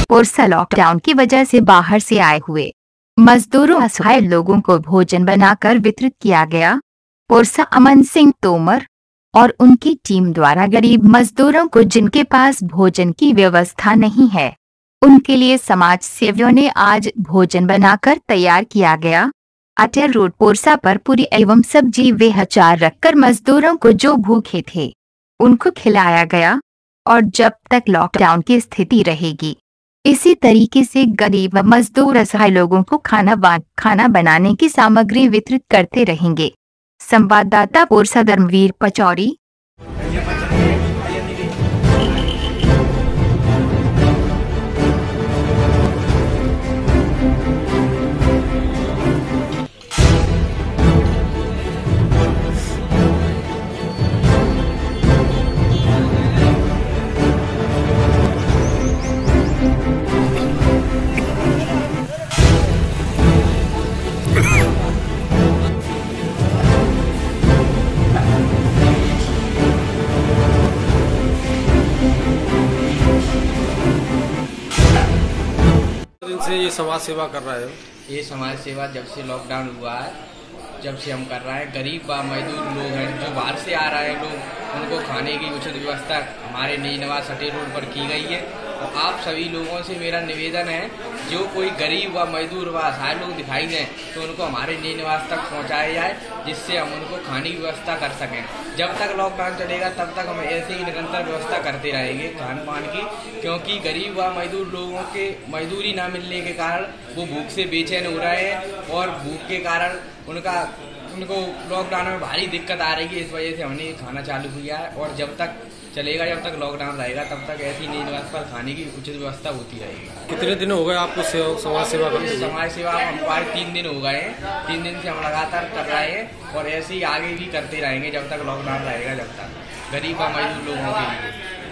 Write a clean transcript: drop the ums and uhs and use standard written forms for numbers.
पुरसा lockdown की वजह से बाहर से आए हुए मजदूरों असहाय लोगों को भोजन बनाकर वितरित किया गया। पुरसा अमन सिंह तोमर और उनकी टीम द्वारा गरीब मजदूरों को जिनके पास भोजन की व्यवस्था नहीं है, उनके लिए समाज सेवियों ने आज भोजन बनाकर तैयार किया गया। अटेर रोड पुरसा पर पूरी एवं सब्जी व अचार रखकर मजदूरों को जो भूखे थे उनको खिलाया गया और जब तक लॉकडाउन की स्थिति रहेगी इसी तरीके से गरीब मजदूर असहाय लोगों को खाना बनाने की सामग्री वितरित करते रहेंगे। संवाददाता पुरसा धर्मवीर पचौरी। दिन से ये समाज सेवा कर रहा है? ये समाज सेवा जब से लॉकडाउन हुआ है जब से हम कर रहे हैं। गरीब व मजदूर लोग हैं जो बाहर से आ रहे हैं लोग, उनको खाने की उचित व्यवस्था हमारे नई नवाज अटेर रोड पर की गई है। और आप सभी लोगों से मेरा निवेदन है, जो कोई गरीब व मजदूर व असहाय लोग दिखाई दें तो उनको हमारे नई निवास तक पहुंचाया जाए, जिससे हम उनको खाने की व्यवस्था कर सकें। जब तक लॉकडाउन चलेगा तब तक हम ऐसे ही निरंतर व्यवस्था करते रहेंगे खान पान की, क्योंकि गरीब व मजदूर लोगों के मजदूरी ना मिलने के कारण वो भूख से बेचैन हो रहे हैं और भूख के कारण उनको लॉकडाउन में भारी दिक्कत आ रही है। इस वजह से हमने ये खाना चालू किया है और जब तक चलेगा, जब तक लॉकडाउन रहेगा तब तक ऐसी नई निवास पर खाने की उचित व्यवस्था होती रहेगी। कितने दिन हो गए आपको समाज सेवा करते हुए? समाज सेवा हमको आज 3 दिन हो गए हैं। 3 दिन से हम लगातार कर रहे हैं और ऐसे ही आगे भी करते रहेंगे जब तक लॉकडाउन रहेगा, जब तक गरीब व मजदूर लोगों के लिए।